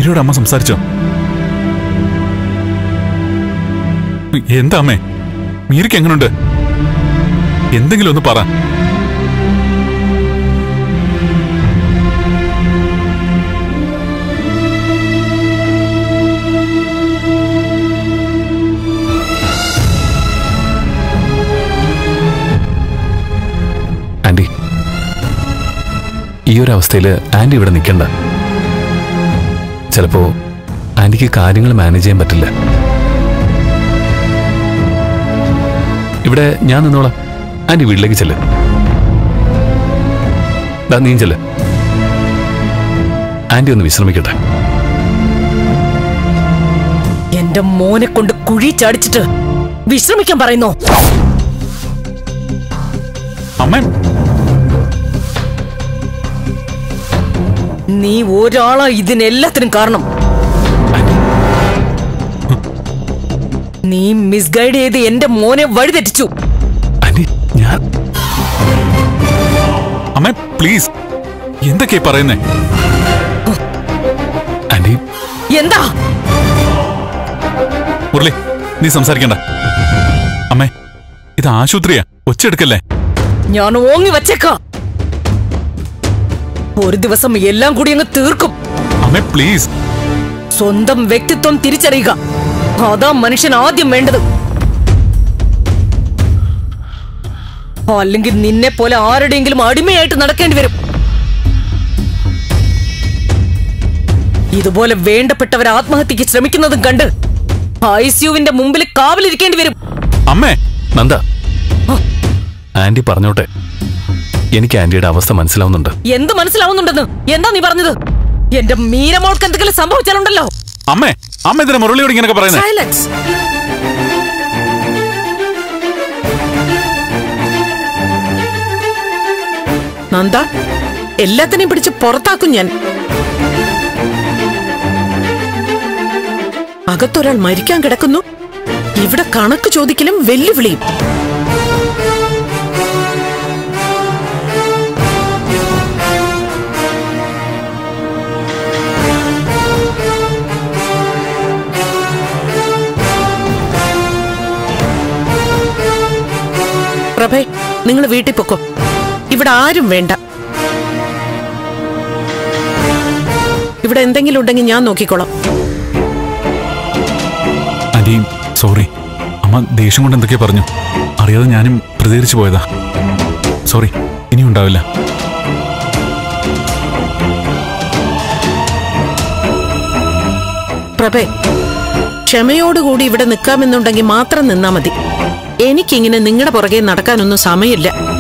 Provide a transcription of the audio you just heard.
മീരയോട് അമ്മ സംസാരിച്ചോ? എന്താ അമ്മേ, മീരയ്ക്ക് എങ്ങനുണ്ട്? എന്തെങ്കിലും ഒന്ന് പറ. ആന്റി, ഈ ഒരു അവസ്ഥയിൽ ആന്റി ഇവിടെ നിൽക്കണ്ട. ചിലപ്പോ ആന്റിക്ക് കാര്യങ്ങൾ മാനേജ് ചെയ്യാൻ പറ്റില്ല. ഇവിടെ ഞാൻ നിന്നോളാം. ആന്റി വീട്ടിലേക്ക് ചെല്ല്. നീ ചെല്ല്. ആന്റി ഒന്ന് വിശ്രമിക്കട്ടെ. എന്റെ മോനെ കൊണ്ട് കുഴി ചാടിച്ചിട്ട് വിശ്രമിക്കാൻ പറയുന്നോ? അമ്മ, നീ ഒരാളാ ഇതിനെല്ലാത്തിനും കാരണം. നീ മിസ്ഗൈഡ് ചെയ്ത് എന്റെ മോനെ വഴിതെറ്റിച്ചു. അമ്മ പ്ലീസ്, എന്തൊക്കെയാ പറയുന്നേ? എന്താ മുരളി, നീ സംസാരിക്കണ്ട. അമ്മേ, ഇത് ആശുപത്രിയാ, ഒച്ചെടുക്കല്ലേ. ഞാൻ ഓങ്ങി വച്ചേക്കാ. ഒരു ദിവസം എല്ലാം കൂടി അങ്ങ് തീർക്കും. അമ്മേ പ്ലീസ്. സ്വന്തം വ്യക്തിത്വം തിരിച്ചറിയുക, അതാ മനുഷ്യൻ ആദ്യം വേണ്ടത്. അല്ലെങ്കിൽ നിന്നെ പോലെ ആരുടെയെങ്കിലും അടിമയായിട്ട് നടക്കേണ്ടി വരും. ഇതുപോലെ വേണ്ടപ്പെട്ടവർ ആത്മഹത്യക്ക് ശ്രമിക്കുന്നതും കണ്ട് ICUവിന്റെ മുമ്പിൽ കാവലിരിക്കേണ്ടി വരും. അമ്മേ. നന്ദ, ആന്റി പറഞ്ഞോട്ടെ. എനിക്ക് ആന്റിയുടെ അവസ്ഥ മനസ്സിലാവുന്നുണ്ട്. എന്ത് മനസ്സിലാവുന്നുണ്ടെന്ന്? എന്താ നീ പറഞ്ഞത്? എന്റെ മീരമോൾക്ക് എന്തെങ്കിലും സംഭവിച്ചാലുണ്ടല്ലോ. അമ്മേ, അമ്മ ഇതിനെ മുരളിയോട് ഇങ്ങനെയൊക്കെ പറയുന്നത്? സൈലൻസ്. നന്ദ, എല്ലാത്തിനെയും പിടിച്ച് പുറത്താക്കും ഞാൻ. അകത്തൊരാൾ മരിക്കാൻ കിടക്കുന്നു, ഇവിടെ കണക്ക് ചോദിക്കലും വെല്ലുവിളിയും. പ്രഭേ, നിങ്ങൾ വീട്ടിൽ പൊക്കോ. ഇവിടെ ആരും വേണ്ട. ഇവിടെ എന്തെങ്കിലും ഉണ്ടെങ്കിൽ ഞാൻ നോക്കിക്കോളാം. ആന്റി സോറി, അമ്മ ദേഷ്യം കൊണ്ട് എന്തൊക്കെയാ പറഞ്ഞു. അറിയാതെ ഞാനും പ്രതികരിച്ചു പോയതാ. സോറി, ഇനി ഉണ്ടാവില്ല. പ്രഭേ, ക്ഷമയോടുകൂടി ഇവിടെ നിൽക്കാമെന്നുണ്ടെങ്കിൽ മാത്രം നിന്നാ മതി. എനിക്കിങ്ങനെ നിങ്ങളുടെ പുറകെ നടക്കാനൊന്നും സമയമില്ല.